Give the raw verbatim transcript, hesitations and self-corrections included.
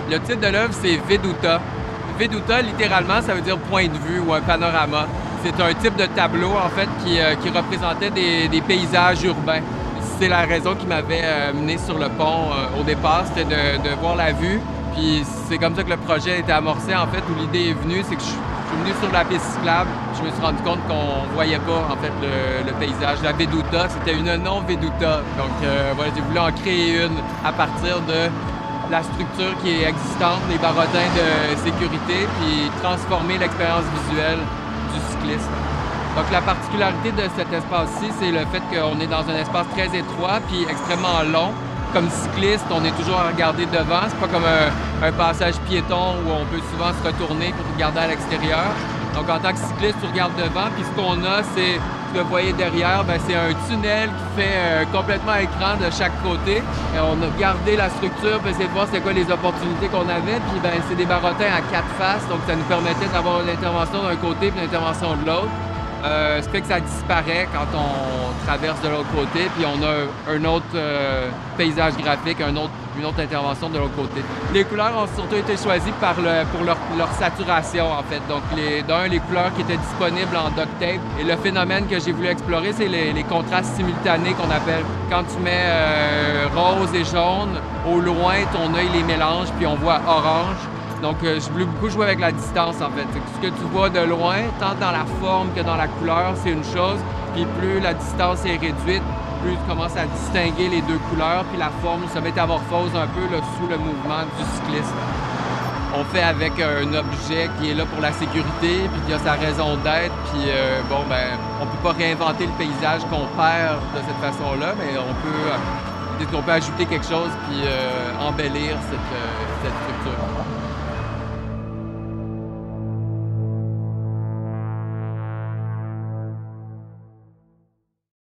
Le titre de l'œuvre, c'est Veduta. Veduta, littéralement, ça veut dire point de vue ou un panorama. C'est un type de tableau, en fait, qui, euh, qui représentait des, des paysages urbains. C'est la raison qui m'avait euh, mené sur le pont euh, au départ, c'était de, de voir la vue. Puis c'est comme ça que le projet a été amorcé, en fait, où l'idée est venue, c'est que je, je suis venu sur la piste cyclable, je me suis rendu compte qu'on voyait pas, en fait, le, le paysage. La Veduta, c'était une non-Veduta. Donc euh, voilà, j'ai voulu en créer une à partir de la structure qui est existante, les barotins de sécurité, puis transformer l'expérience visuelle du cycliste. Donc la particularité de cet espace-ci, c'est le fait qu'on est dans un espace très étroit puis extrêmement long. Comme cycliste, on est toujours à regarder devant. C'est pas comme un, un passage piéton où on peut souvent se retourner pour regarder à l'extérieur. Donc en tant que cycliste, tu regardes devant, puis ce qu'on a, c'est, ce que vous voyez derrière, ben, c'est un tunnel qui fait euh, complètement écran de chaque côté. Et on a gardé la structure pour essayer de voir c'était quoi les opportunités qu'on avait. Puis ben, c'est des barotins à quatre faces, donc ça nous permettait d'avoir l'intervention d'un côté puis l'intervention de l'autre. Euh, ce fait que ça disparaît quand on traverse de l'autre côté, puis on a un autre euh, paysage graphique, un autre, une autre intervention de l'autre côté. Les couleurs ont surtout été choisies par le, pour leur, leur saturation, en fait. Donc, les, d'un, les couleurs qui étaient disponibles en duct tape. Et le phénomène que j'ai voulu explorer, c'est les, les contrastes simultanés qu'on appelle. Quand tu mets euh, rose et jaune, au loin, ton œil les mélange, puis on voit orange. Donc, euh, j'ai voulu beaucoup jouer avec la distance, en fait. Ce que tu vois de loin, tant dans la forme que dans la couleur, c'est une chose. Puis plus la distance est réduite, plus tu commences à distinguer les deux couleurs, puis la forme se métamorphose un peu là, sous le mouvement du cycliste. On fait avec un objet qui est là pour la sécurité, puis qui a sa raison d'être. Puis, euh, bon, ben, on peut pas réinventer le paysage qu'on perd de cette façon-là, mais on peut, euh, on peut ajouter quelque chose, puis euh, embellir cette, euh, cette structure.